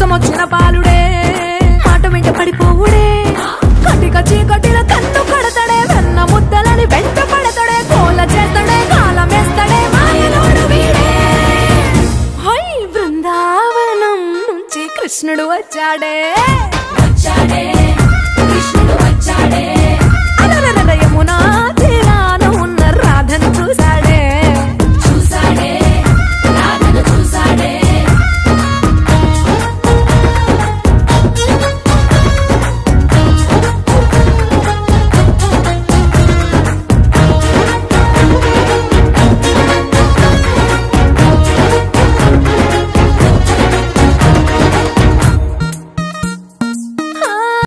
ఇష్టమొచ్చిన పాలుడే మాట వెంట పడిపోవుడే కటిక చీకటిలో కన్ను కడతాడే వెన్న ముద్దలని వెంట పడతాడే కోల చేస్తాడే కాలమేస్తాడే మాయలోడు వీడే హై బృందావనం నుంచి కృష్ణుడు వచ్చాడే వచ్చాడే కృష్ణుడు వచ్చాడే అలరల యమునా